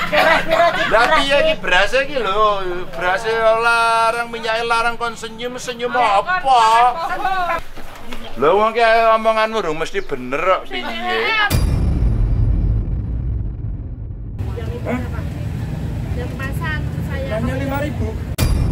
Lah piye iki beras iki lho, beras larang minyak larang kon senyum apa? Lho wong ki omonganmu rung mesti bener kok piye? Yang kemasan saya. Hanya 5.000.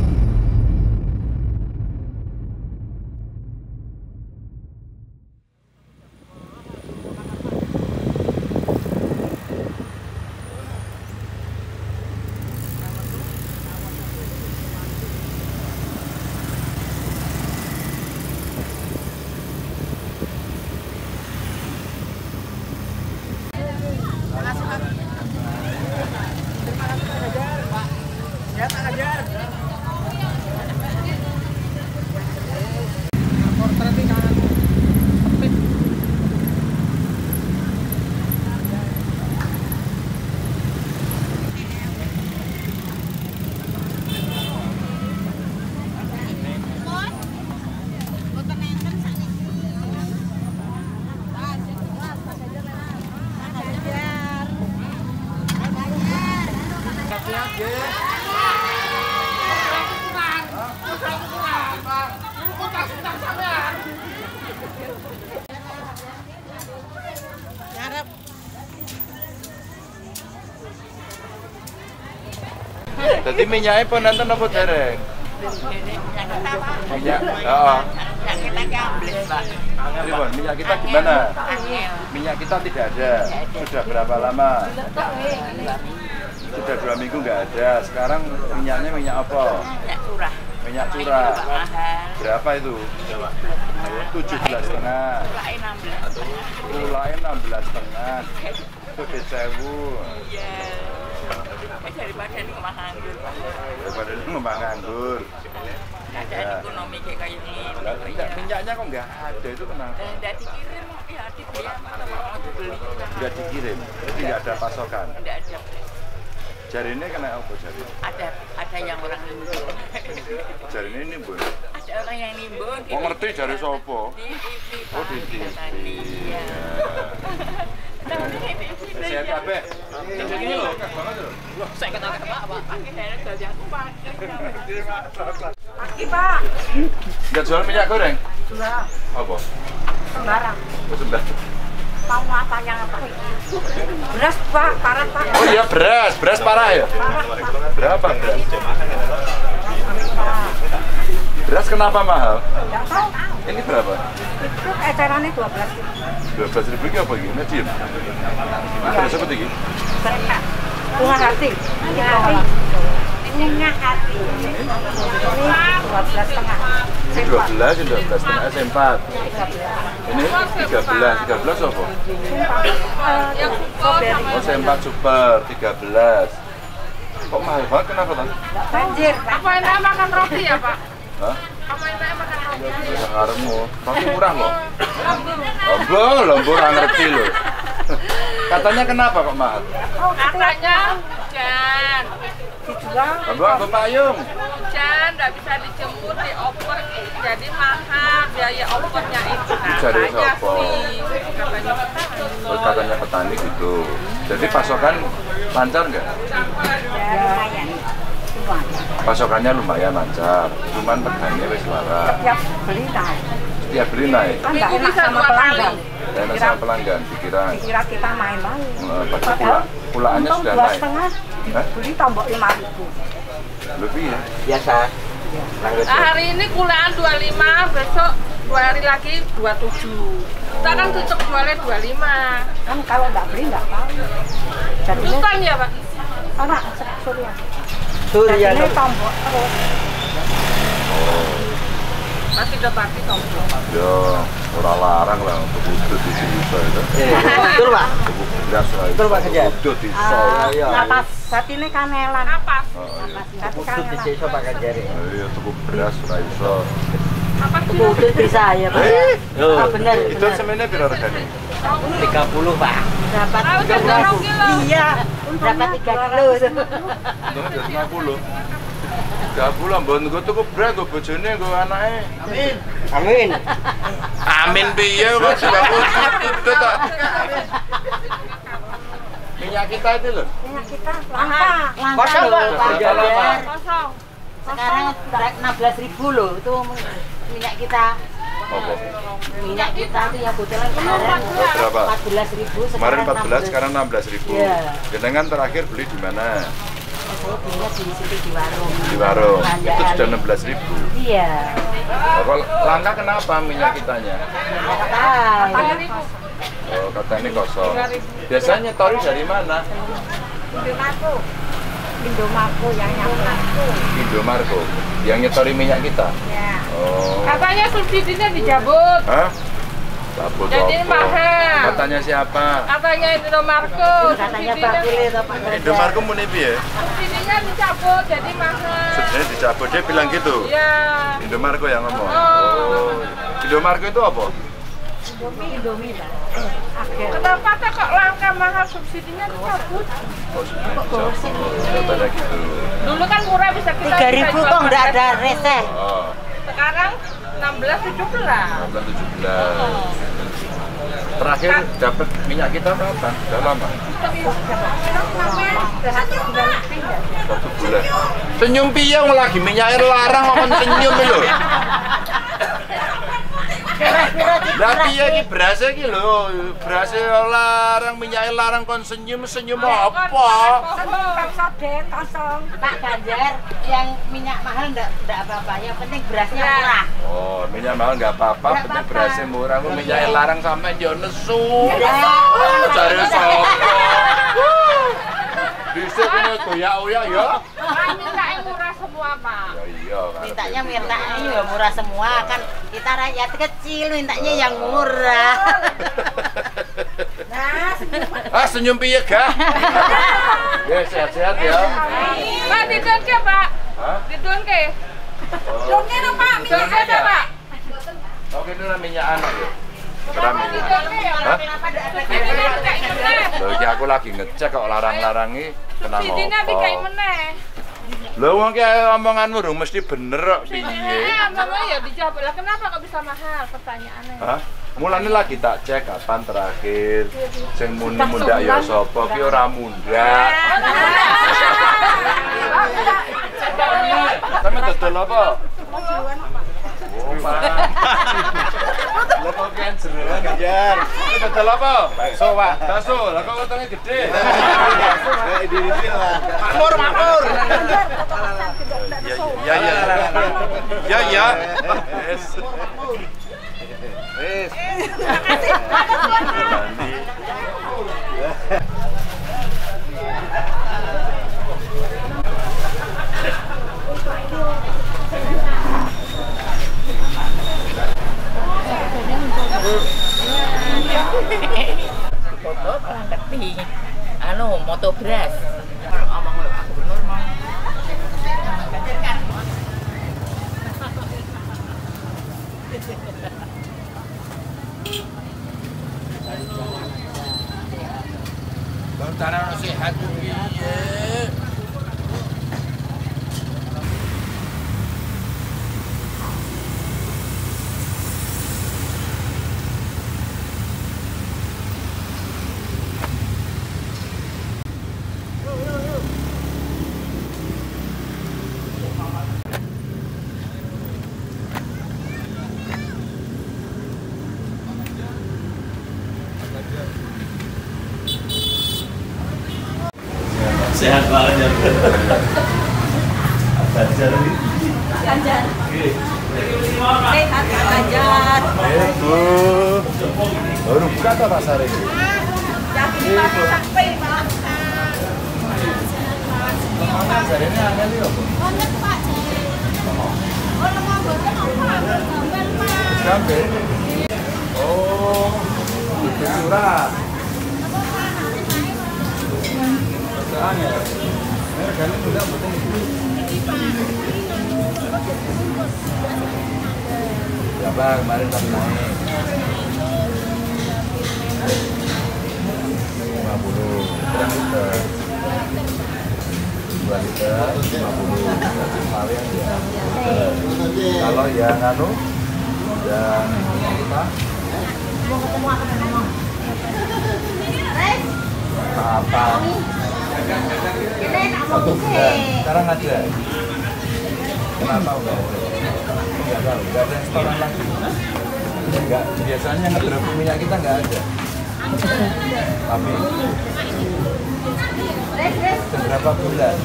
Jadi minyaknya pun nonton apa dereng? Minyak, oh. Minyak kita ambil, Pak. Ribon, minyak kita gimana? Minyak kita tidak ada. Sudah berapa lama? Sudah 2 minggu nggak ada. Sekarang minyaknya minyak apa? Minyak curah. Minyak curah. Berapa itu? 17,5. Mulai 16,5. Sudah 1.000. Iya. Daripada ini ngomong nganggur. Daripada ini ngomong nganggur. Ada ekonomi kayak gini. Minyaknya kok nggak ada, itu kenapa? Nggak dikirim, ya dibeli atau mau dibeli. Nggak dikirim, jadi nggak ada pasokan. Nggak ada. Jari ini kena apa jari? Ada yang orang nimbun. Jari ini nimbun? Ada orang yang nimbun. Oh ngerti jari sopo? Di TV. Oh di TV. Iya. Sehat kabeh. Tinggal gini loh, kak banget loh. Loh, saya kata Pak. Pakai daerah dari aku, Pak. Pagi, Pak. Nggak jual minyak goreng? Sudah. Apa? Sembarang. Oh, sebelah. Mau apa yang apa? Beras, Pak. Parah, Pak. Oh iya beras parah ya? Berapa beras? Beras kenapa mahal? Nggak tahu. Ini berapa? Itu ecerannya 12.000. 12.000 ini apa gini? Medium? Beras apa tinggi? Bunga hati. Bunga hati. Ini 12,5. Ini 12, ini 12,5, S4. Ini 13 apa? Oh, S4 Super 13. Kok mahal banget, kenapa kan? Banjir. Apa enak makan roti ya, Pak? Hah? Apa enak makan roti? Bisa ngarepmu, roti murah kok. Lembur ngerti loh. Katanya kenapa kok mahal? Katanya hujan. Dijual. Lembur payung. Hujan, nggak bisa dijemur, dioper, jadi mahal biaya opernya itu. Cari Katanya sopo? sih, katanya Oh, katanya petani gitu. Jadi pasokan lancar nggak? Pasokannya lumayan lancar. Cuman petani wis lara. Tiap beli naik. Setiap beli naik. Kan nggak enak bisa sama 2 kali. pelanggan. Enak sama pelanggan pikiran. Dikira kita main-main. Padahal pulaannya untung sudah 2,5 naik. Hah? beli tombok 5.000. Lebih ya? Biasa. Nah, hari ini kulaan 25, besok 2 hari lagi 27. Kita kan tutup jualnya 25. Kan kalau nggak beli nggak tahu. Jadinya Bukan ya, Pak? anak surya. Surya Jadinya tombok terus. Masih udah pagi tombol. Ya, orang larang lah untuk udut di sini itu. Betul, Pak. Untuk beras lah. Betul, Pak Kejar. Udut di iya. Napas saat ini kanelan. Napas. Oh iya. Tapi Udut di kanelan. desa Pak Kejar. Iya, tuku beras ora iso. Napas Tuku udut bisa ya, Pak. Oh, benar. Itu semennya piro regane? 30, Pak. Dapat Ah, udah 2 kilo. Iya, dapat 3 kilo. Untungnya 50. 30 mbon nggo tuku beras nggo bojone nggo anake. Amin. Amin. Amin piye kok sebab udut kok. minyak kita itu loh. Minyak kita langka. Kosong loh, Pak Ganjar. Kosong. Sekarang 16.000 loh itu minyak kita. Oke. Minyak kita tuh yang botolan kemarin Berapa? 14.000. Kemarin 14, sekarang 16.000. Iya. Jenengan terakhir beli di mana? Saya belinya di situ di warung. Di warung. Itu Belanjaan. sudah 16.000. Iya. Kalau langka kenapa minyak kitanya? Nggak tahu. Oh, katanya kosong. Biasanya tori dari mana? Indomarko yang nyampe. Indomarko. Yang nyetori minyak kita? Ya. Oh. Katanya subsidinya dicabut. Hah? Cabut Jadi apa? mahal. Katanya siapa? Katanya Indomarko. Katanya Pak Pilih atau Pak Ganjar. Indomarko muni piye? Subsidinya dicabut jadi mahal. Sebenarnya dicabut, dia bilang gitu. Iya. Indomarko yang ngomong. Oh. Oh. Indomarko itu apa? Indomie lah. Kenapa kok langka mahal subsidinya dicabut? Oh, daripada gitu. Dulu kan murah bisa kita 3.000 jual kok nggak ada harga. reseh. Oh, Sekarang 16-17. 16, 17. Terakhir dapat minyak kita kapan? Sudah lama? 1 bulan. Senyum piye lagi minyak air larang kok senyum lho. Lah piye iki beras iki lho, beras larang, minyak larang kon senyum apa? Kosong. Pak Ganjar yang minyak mahal enggak apa-apa, yang penting berasnya murah. Oh, minyak mahal enggak apa-apa, Nggak penting apa-apa. berasnya murah. Kok minyak air larang sampe yo nesu. Cari sapa? Bisa kena goyak-goyak ya? Minta yang murah semua, Pak. Ya iya kan. Mintanya ya murah semua kan, kita rakyat kecil mintanya yang murah. Ah, senyum piye gak? Ya, sehat-sehat ya. Pak, didon ke, Pak? Hah? Didon ke? Donnya no Pak, Didon ke, minyak. Pak? Oke, itu minyak anak ya. Keram minyak. Didon ke ya? Hah? Subsidinya dikain meneh. Loh, iki aku lagi ngecek kok larang-larangi kena Subsidinya dikain ngopo. meneh. Lho wong ki omonganmu rung mesti bener kok piye. Mama ya dijawab lah, kenapa kok bisa mahal pertanyaannya? Hah? Mulane lagi tak cek kapan terakhir sing muni mundak ya sapa ki ora mundak. Sampe dodol apa? Oh, Pak. Lah kok kan jeroan Ganjar. Dodol apa? Bakso, Pak. Bakso. Lah kok wetenge gede. Makmur. Ya. Ya. Wes. Wes. Foto orang ngerti. Moto beras. Omong aku bener mau. Bantara sehat piye? Sehat banget ya. Ganjar ini. Ganjar. Sehat Ganjar. Itu. Baru buka atau pasar ini? Kemana hari ini angel ya? Sampai. Oh, itu surat. Angel. Harganya udah betul. Berapa kemarin tadi naik? 50. Berapa liter? 2 liter, 50. Varian ya. Kalau yang anu, yang apa? Apa? 1 bulan. Sekarang ada. Kenapa enggak ada? Enggak tahu. Enggak ada restoran lagi. Enggak. Biasanya ngedrop minyak kita enggak ada. Tapi berapa bulan?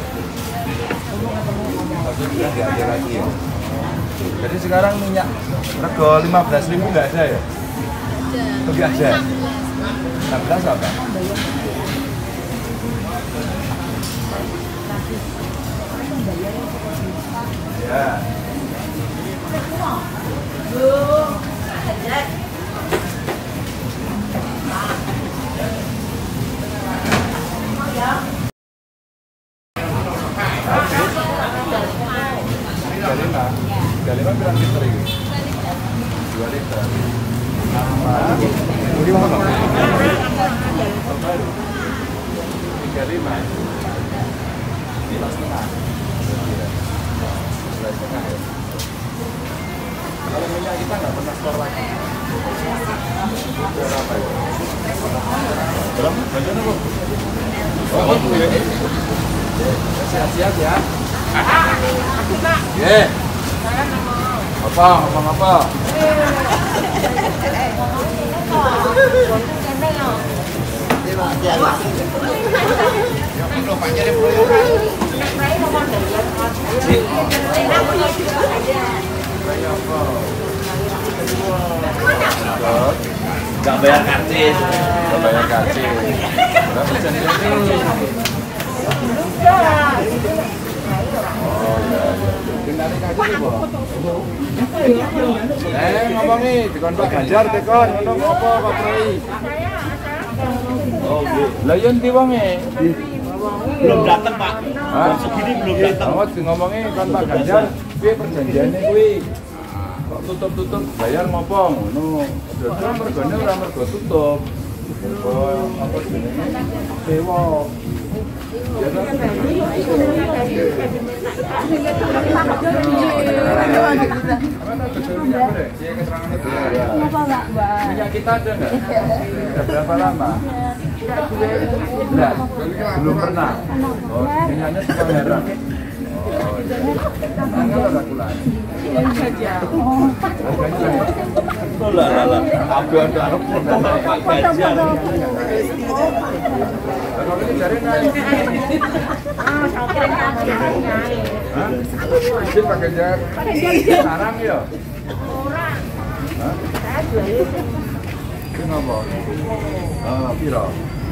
1 bulan enggak ada lagi ya. Jadi sekarang minyak rego 15.000 enggak ada ya? Enggak ada. 16 apa? Ya. Galima berapa liter ini? 2 liter. Ini mau nggak? Terbaru. 35. 5,5. Kalau minyak kita nggak pernah store lagi. Berapa ya? Berapa? Banyak apa? Oh, ya. Siap-siap ya. Ye. Apa? Nggak bayar karcis. Berapa persen itu? Ngomong nih, dikon Pak Ganjar dikon, ngomong apa Pak Prai? Oh, lah yen ndi wonge? Belum datang Pak. Jam segini belum datang. Ngomongnya kon Pak Ganjar, piye perjanjiannya kuwi? Kok tutup-tutup bayar ngopo ngono. Dadi mergone ora mergo tutup. Oh, apa jenenge? Sewa. Ya kan? Minyak kita ada nggak? Sudah berapa lama? Enggak, belum pernah. Oh, minyaknya suka merah. Oh, iya. Aku lagi. Lah. Aku ada anak Pak Ganjar. Kalau ini cari naik. Ini Pak Ganjar. Sarang ya? Hah? Ini apa? Piro?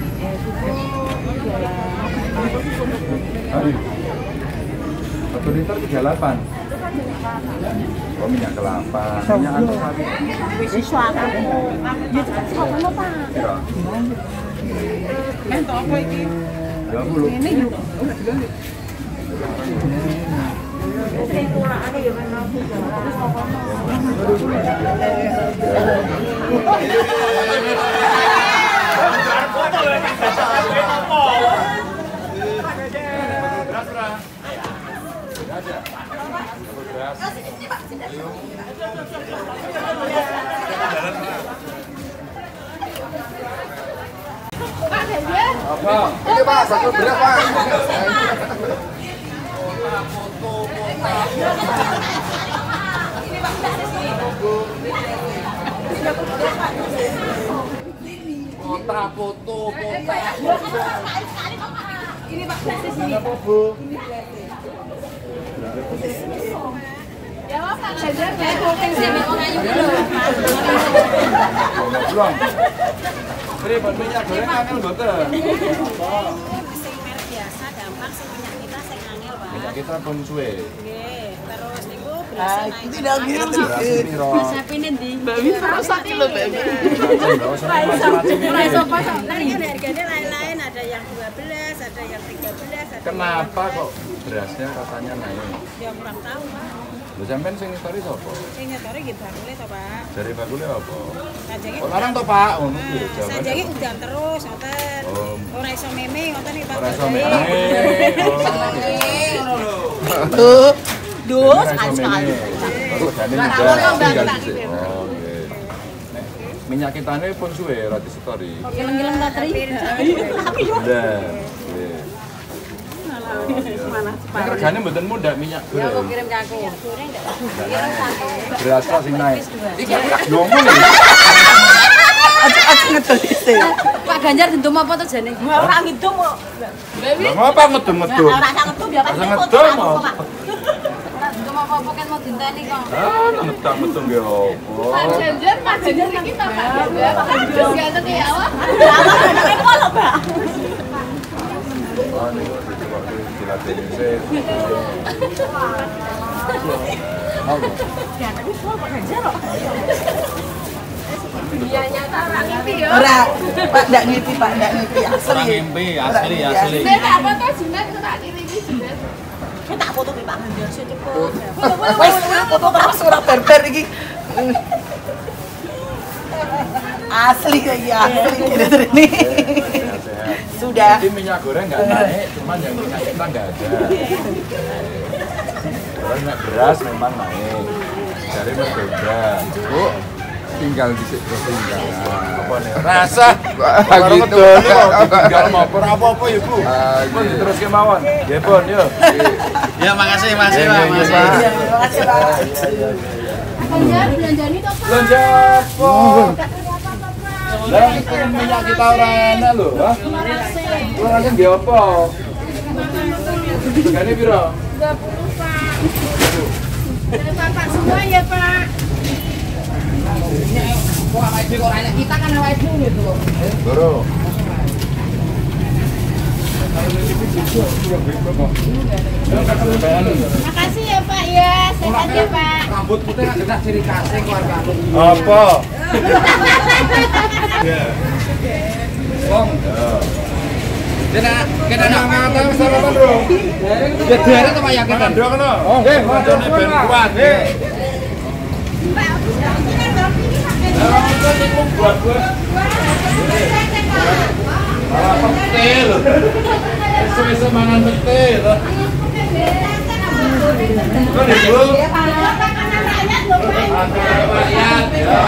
Aduh. 1 liter 38. Oh, minyak kelapa. Minyak anu sapi. Piro? Apa? Ini Pak, satu beras Pak. Kota foto. Ini Pak, apa Bu? Ya Pak, Ganjar kayak voting sih orang ayu dulu. Belum. Berapa minyak goreng angel mboten? Sing merek biasa gampang sing minyak kita sing angel, Pak. Minyak kita pun suwe. Nggih, terus niku beras Tidak gitu. Mas sapine ndi? Mbak Wi rusak lho, Mbak Wi. Nah, ini harganya lain-lain, ada yang 12, ada yang 13, ada. Kenapa kok berasnya katanya naik? Ya kurang tahu, Pak. Lho sampean sing ngistori sapa? Sing ngetore nggih bakule to, Pak. Dari bakule apa? Sajenge. Kok larang to, Pak? Ngono piye jawabannya? Sajenge udan terus, ngoten. Oh. Ora iso meme ngoten iki, Pak. Ora iso meme. Duh, sekali-sekali. Baru jane udah tinggal dhisik. Oh, nggih. minyak kita ini pun suwe roti story. Gileng-gileng tak teri. Udah. Regane mboten mudah minyak goreng. Ya kok kirim ke aku. Beras kok sing naik. Iki ngomong iki. Aja ngedol isi. Pak Ganjar ngedum apa to jane? Ora ngidum kok. Lah ngapa ngedum-ngedum? Ora ngedum ya pasti Ngedum foto. apa? Ngedum apa kan mau dinteni kok. Ah, ngedam-ngedum ya apa? Pak Ganjar iki Pak Ganjar. Terus ya tadi awak. Apa lho, Mbak? Oh, nih kok coba dilatih sih. Apa? Dianya ta ora ngerti ya. Ora, Pak ndak ngipi, Pak ndak ngipi asli. Asli. Nek apa to jinak tak kirimi jinak. Kita tak foto Pak Ganjar sih cepet. Wis foto terus ora berber iki. Asli kayak asli ini. Sudah. Jadi minyak goreng nggak naik, cuman yang minyak kita nggak ada. Kalau minyak beras memang naik. Dari berbeda. Bu, tinggal di situ tinggal. Apa nih? Rasa. Kalau ngedol tinggal mampir apa-apa ya Bu. Pun terus kemauan. Ya Pun, yuk. Ya makasih Pak. Makasih Pak. Ganjar belanjani to, Pak. Belanja Pun. Lah itu minyak kita ora enak lho, ha? Ora kan dia apa? Regane piro? 20 Pak. Dari Bapak semua ya Pak. Kok awake dhewe kok enak kita kan awake dhewe gitu loh. Bro. Makasih ya Pak ya. Sehat ya Pak. Rambut putih kan jelas ciri khasnya keluarga aku. Apa? Wong. Kena ngata sarapan, Bro. Ya derek to Pak ya kita. Ndok ngono. Nggih, moncone ben kuat. Nggih. Pak, aku buat-buat. Malah petil. Esuk-esuk mangan petil. Kok Ibu? Rakyat. Ya.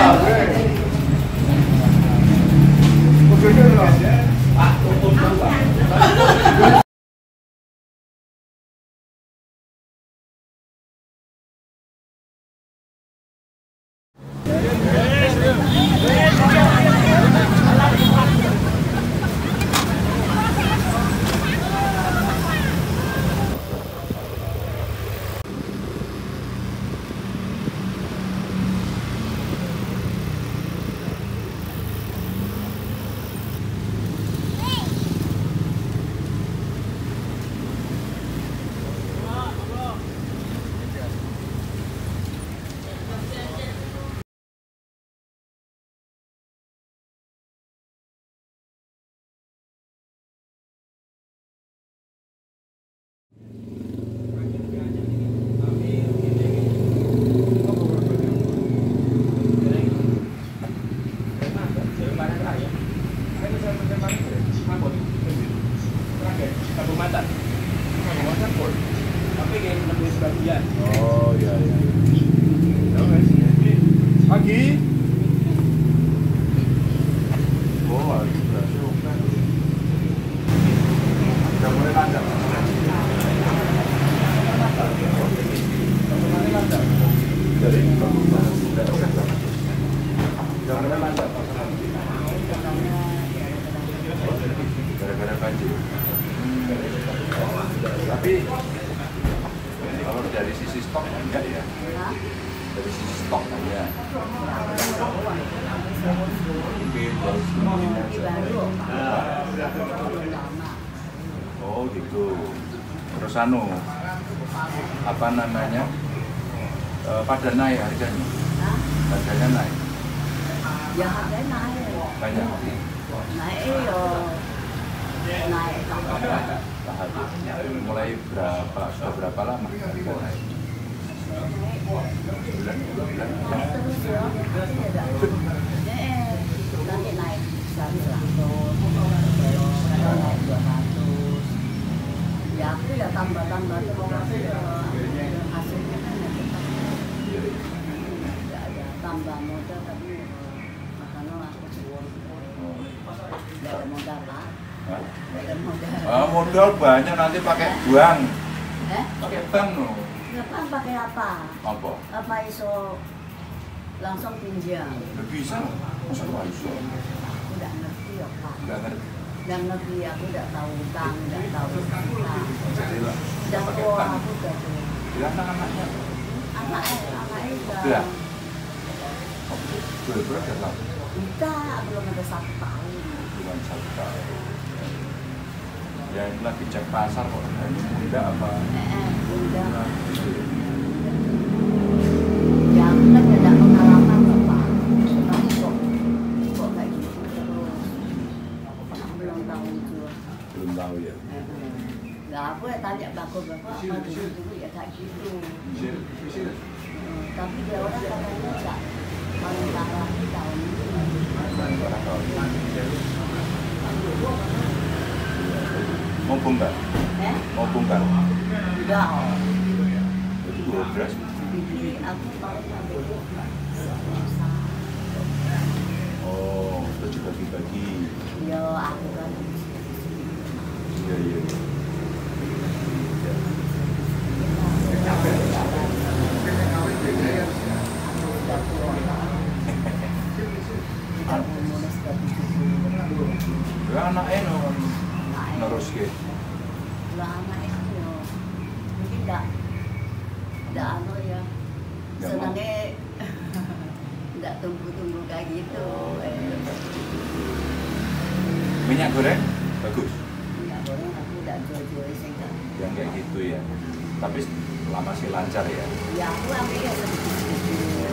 Pak, tutup Pak. Oh iya iya. Pagi. Oh, berarti oke. Udah mulai lancar. Jadi udah mulai lancar. Gara-gara banjir. Tapi kalau dari sisi stok enggak ya? Dari sisi stok ya. Mungkin dari sisi oh gitu. Terus apa namanya? Pada naik harganya? Harganya naik? Ya harganya naik. Banyak? Naik yo. Naik. Mulai berapa? Sudah berapa lama harga naik? Bulan? Nanti naik 100, naik 200. Ya aku ya tambah-tambah terus hasilnya kan ya tetap. Tidak ada tambah modal tapi makanya Nggak ada modal Pak. Hah? Nggak ada modal. Modal banyak nanti pakai bank. Pakai bank loh. Nggak Pak, pakai apa? Apa? Apa iso langsung pinjam? Nggak bisa. Masa nggak bisa? Aku nggak ngerti ya Pak. Nggak ngerti. Nggak ngerti, aku nggak tahu utang, nggak tahu utang. Jadi lah. Udah Pakai tua, bank. aku udah tua. Bilang anak-anaknya. Anaknya Iya. udah. Berat ya lah. Enggak, belum ada 1 tahun. Bukan 1 tahun. Ya ini lagi cek pasar kok. Ini muda apa? Udah. Nah, gitu. Ya aku kan nggak ada pengalaman loh Pak. Tapi kok kayak gitu terus. Belum tahu juga. Belum tahu ya. Nggak aku ya tanya bapak apa dulu ya kayak gitu. Tapi dia orang katanya nggak paling parah di tahun ini. Barang tahun ini. Mau bongkar? Mau bongkar? Udah. Itu 12. Bibi aku tahu bibi. Oh, itu juga dibagi. Ya aku kan. Iya, iya. Ya anaknya terus ke. Lah anak itu yo. Mungkin enggak anu ya. Senangnya enggak tunggu-tunggu kayak gitu. Minyak goreng bagus. Minyak goreng aku enggak jual-jual sih enggak. Yang kayak gitu ya. Tapi lama sih lancar ya. Ya aku ambilnya sedikit-sedikit.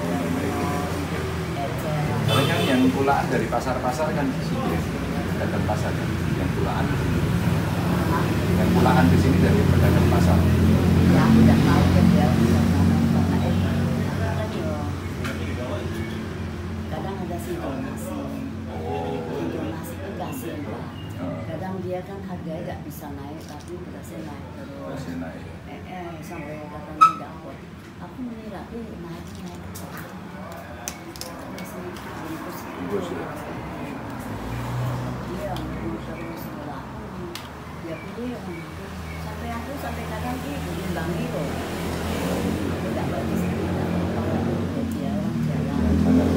Kalau yang pulaan dari pasar-pasar kan di sini ya. Pedagang pasar kan. Yang pulaan di sini. Yang pulaan di sini dari pedagang pasar. Ya aku enggak tahu kan dia kadang ada sih donasi. Donasi itu kasih Pak. Kadang dia kan harganya nggak bisa naik tapi berasnya naik terus. Masih naik. Sampai katanya dapat. Aku mengira naik. Bungkus ya. Iya, terus sekolah. Ya pilih sampai kadang gitu dimbangi loh. Aku nggak bagus tidak apa-apa dia jalan.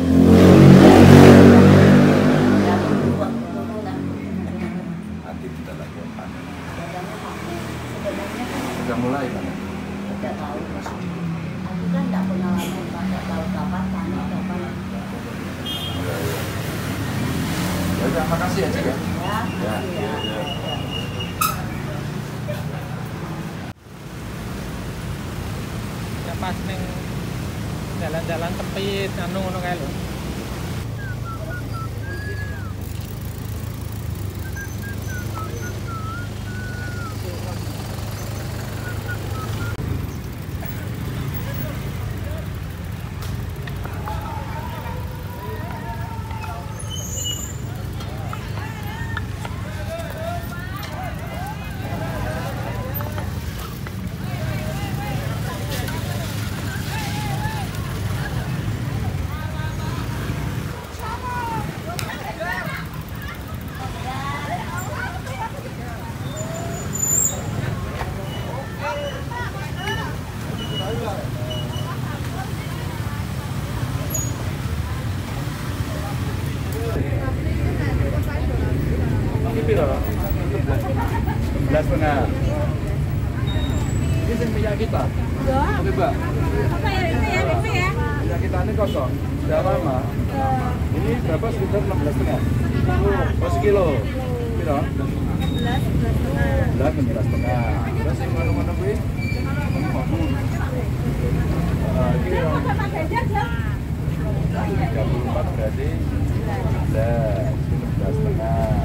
Ya waktu turunan. Nanti kita lagi panen. Kadangnya panen. Sebenarnya kan Sudah mulai panen. tidak tahu. Aku kan nggak pengalaman Pak, nggak tahu kapan panen kapan. Ya udah, makasih ya Cik ya. Ya. Ya pas ning jalan-jalan tepit anu ngono kae lho. piro? 11,5. Ini sing minyak kita. Ya. Oke, Mbak. Apa ya ini ya, ini ya? Minyak kita ini kosong. Sudah lama. Ini berapa? Sekitar 16,5. Oh, sekilo. Piro? 11,5. Terus yang mana-mana kuwi? Ini yang 34 berarti 11,5.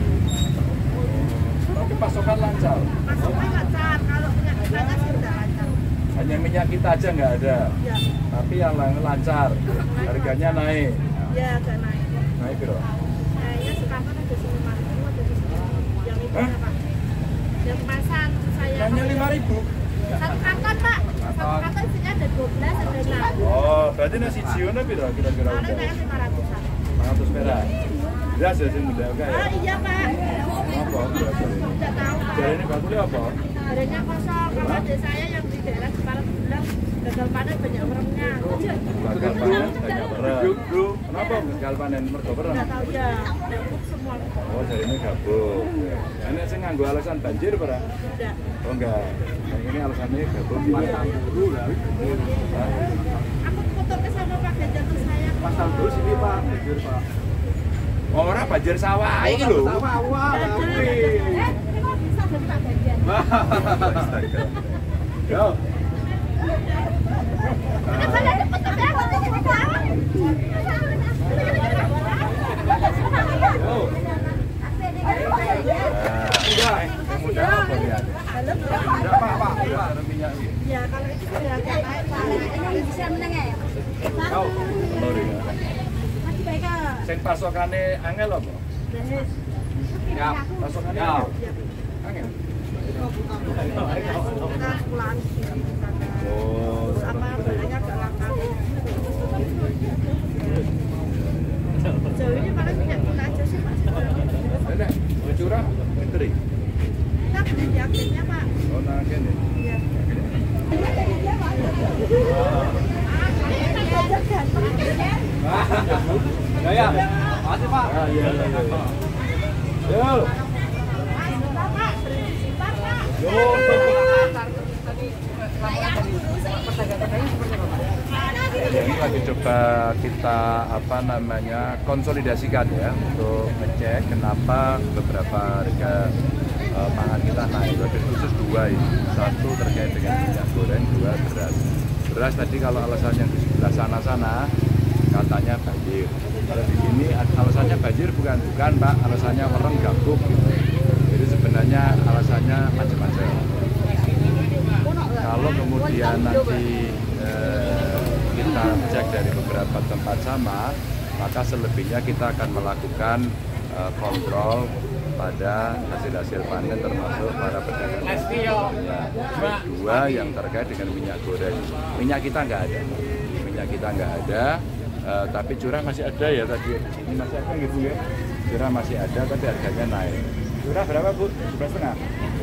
Tapi pasokan lancar. Pasokan lancar, kalau minyak kita kan sudah lancar. Hanya minyak kita aja nggak ada. Ya. Tapi yang lain lancar. Harganya naik. Ya, agak naik. Naik berapa? Kayaknya sekarang ada 5.000, ada di sini. Yang itu Hah? Pak. Yang kemasan saya. Hanya 5.000. Satu karton Pak. Satu karton isinya ada 12, ada 6. Oh, berarti nasi jiona berapa kira-kira? Kemarin saya 500-an. 500 perak. Beras ya sing muda ya. Iya Pak. Apa beras ini? Tidak tahu Pak. Jarene bakule apa? Adanya kosong. Kalau adik saya yang di daerah Semarang bilang gagal panen banyak meremnya. Gagal panen banyak merem. Kenapa gagal panen mergo merem? Tidak tahu ya. Gabuk semua. Oh, jarene gabuk. Ini sing nganggo alasan banjir ora? Tidak. Oh enggak. Yang ini alasannya gabuk pasang dulu lah. Aku foto ke sama Pak Ganjar ke saya. Pasang dulu sini Pak, banjir Pak. Oh, ora banjir sawah iki lho. Sawah, tapi. Ini kok bisa dari Pak Ganjar? Astaga. Yo. Saya ada fotonya, fotonya di bawah. Oh. Mudah apa ya? Berapa Pak? Berapa minyak iki? Ya kalau itu sudah agak naik Pak. Ini bisa menengah ya? Tahu. Telur ya. Masih baik Kak. Sing pasokane angel apa? Beres. Ya, pasokane angel. Angel. Kita pulang di sana. Oh, Terus apa barangnya agak langka. Jauh ini paling minyak tuna aja sih Pak. Nenek, curah menteri. Kita beli di akhirnya Pak. Oh, nang kene. Iya. Ya, makasih Pak. Ah, iya. Yo. Ini lagi coba kita konsolidasikan ya untuk ngecek kenapa beberapa harga pangan kita naik. Lebih khusus dua ini, satu terkait dengan minyak goreng, dua beras. Beras tadi kalau alasan yang di sebelah sana katanya banjir. Kalau di sini alasannya banjir bukan Pak, alasannya merem gabuk. Jadi sebenarnya alasannya macam-macam. Kalau kemudian nanti kita cek dari beberapa tempat sama, maka selebihnya kita akan melakukan kontrol pada hasil-hasil panen termasuk para pedagang. Dua yang terkait dengan minyak goreng. Minyak kita nggak ada, tapi curah masih ada ya tadi. Ini masih ada gitu ya. Curah masih ada tapi harganya naik. Curah berapa Bu? 11,5?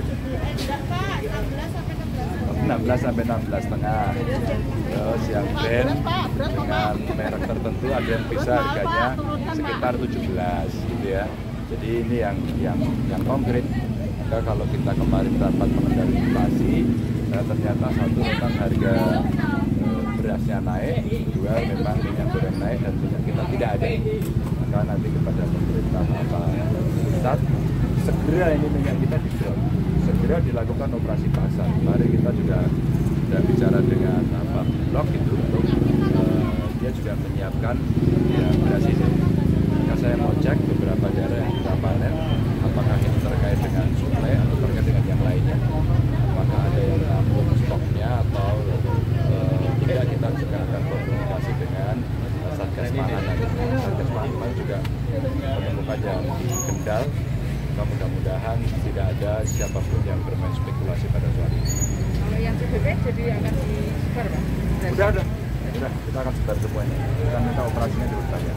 16 sampai 16,5. Terus yang brand dengan merek tertentu ada yang bisa harganya sekitar 17 gitu ya. Jadi ini yang konkret. Maka kalau kita kemarin dapat mengendalikan inflasi, ternyata satu memang harga berasnya naik, dua memang minyak goreng naik dan minyak kita tidak ada. Maka nanti kepada pemerintah pusat segera ini minyak kita di-drop, segera dilakukan operasi pasar. Kemarin kita juga bicara dengan Bulog itu untuk dia juga menyiapkan ya beras ini. Maka saya mau cek beberapa daerah yang kita panen, apakah ini terkait dengan suplai atau terkait dengan yang lainnya. Apakah ada yang menampung stoknya atau tidak, kita juga akan komunikasi dengan Satgas Pangan. Satgas Pangan juga menemukan yang Kendal. Mudah-mudahan tidak ada siapapun yang bermain spekulasi pada soal ini. Kalau yang CBP jadi akan disebar Pak? Udah, kita akan sebar semuanya. Kita minta operasinya dipercaya.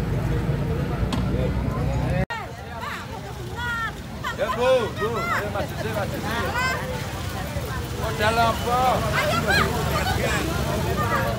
Ya Bu, ayo maju sih. Modal apa?